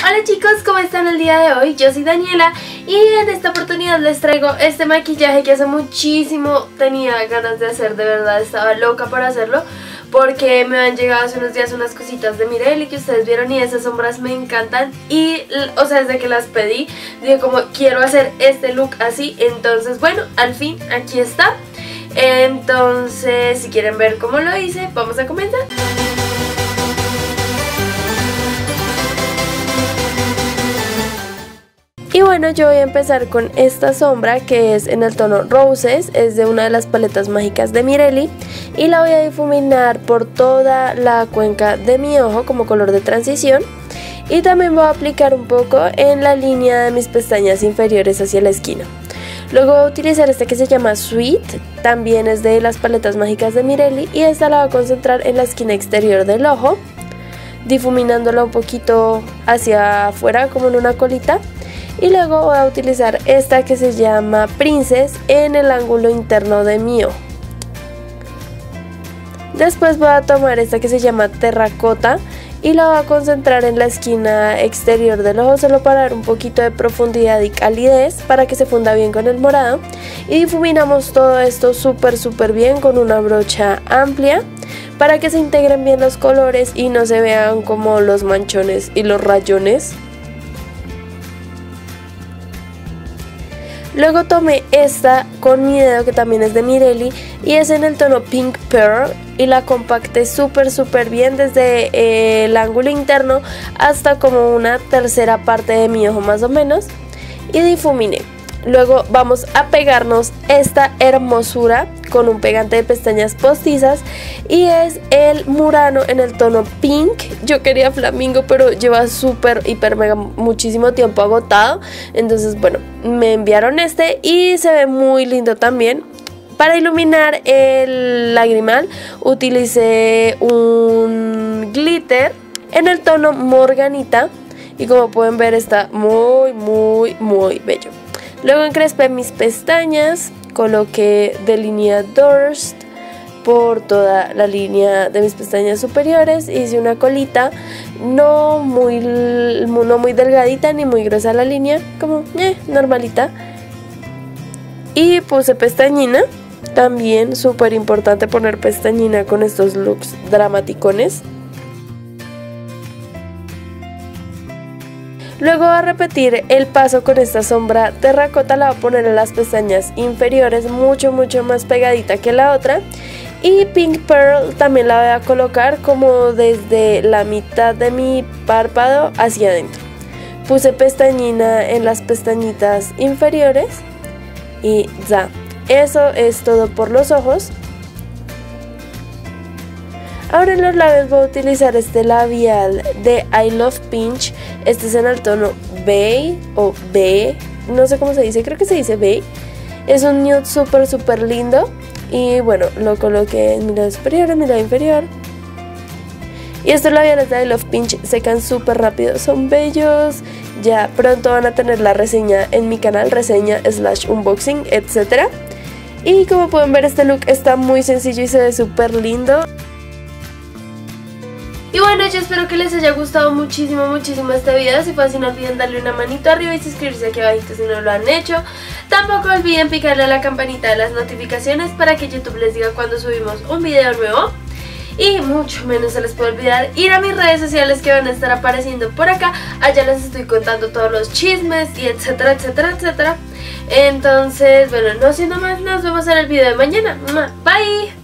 Hola chicos, ¿cómo están el día de hoy? Yo soy Daniela y en esta oportunidad les traigo este maquillaje que hace muchísimo tenía ganas de hacer, de verdad estaba loca por hacerlo porque me han llegado hace unos días unas cositas de Mirelli que ustedes vieron y esas sombras me encantan y, o sea, desde que las pedí dije como quiero hacer este look así, entonces bueno, al fin aquí está. Entonces si quieren ver cómo lo hice, vamos a comenzar. Y bueno, yo voy a empezar con esta sombra que es en el tono Roses, es de una de las paletas mágicas de Mirelli y la voy a difuminar por toda la cuenca de mi ojo como color de transición y también voy a aplicar un poco en la línea de mis pestañas inferiores hacia la esquina. Luego voy a utilizar esta que se llama Sweet, también es de las paletas mágicas de Mirelli y esta la voy a concentrar en la esquina exterior del ojo, difuminándola un poquito hacia afuera como en una colita. Y luego voy a utilizar esta que se llama Princess en el ángulo interno de mi ojo. Después voy a tomar esta que se llama Terracota y la voy a concentrar en la esquina exterior del ojo solo para dar un poquito de profundidad y calidez para que se funda bien con el morado. Y difuminamos todo esto súper bien con una brocha amplia para que se integren bien los colores y no se vean como los manchones y los rayones. Luego tomé esta con mi dedo que también es de Mirelli y es en el tono Pink Pearl y la compacté súper bien desde el ángulo interno hasta como una tercera parte de mi ojo más o menos y difuminé. Luego vamos a pegarnos esta hermosura con un pegante de pestañas postizas y es el Murano en el tono Pink. Yo quería Flamingo pero lleva súper hiper mega muchísimo tiempo agotado, entonces bueno, me enviaron este y se ve muy lindo también. Para iluminar el lagrimal utilicé un glitter en el tono Morganita y como pueden ver está muy bello. Luego encrespé mis pestañas, coloqué delineadores por toda la línea de mis pestañas superiores, hice una colita no muy delgadita ni muy gruesa la línea, como normalita. Y puse pestañina, también súper importante poner pestañina con estos looks dramaticones. Luego voy a repetir el paso con esta sombra terracota, la voy a poner en las pestañas inferiores mucho más pegadita que la otra. Y Pink Pearl también la voy a colocar como desde la mitad de mi párpado hacia adentro. Puse pestañina en las pestañitas inferiores y ya. Eso es todo por los ojos. Ahora en los labios voy a utilizar este labial de I Love Pinch. Este es en el tono Bay o B, no sé cómo se dice, creo que se dice Bay. Es un nude súper lindo. Y bueno, lo coloqué en mi lado superior, en mi lado inferior. Y estos labiales de I Love Pinch secan súper rápido, son bellos. Ya pronto van a tener la reseña en mi canal, reseña / unboxing, etc. Y como pueden ver este look está muy sencillo y se ve súper lindo. Y bueno, yo espero que les haya gustado muchísimo este video. Si fue así no olviden darle una manito arriba y suscribirse aquí abajito si no lo han hecho. Tampoco olviden picarle a la campanita de las notificaciones para que YouTube les diga cuando subimos un video nuevo. Y mucho menos se les puede olvidar ir a mis redes sociales que van a estar apareciendo por acá. Allá les estoy contando todos los chismes y etcétera. Entonces, bueno, no siendo más, nos vemos en el video de mañana. Bye.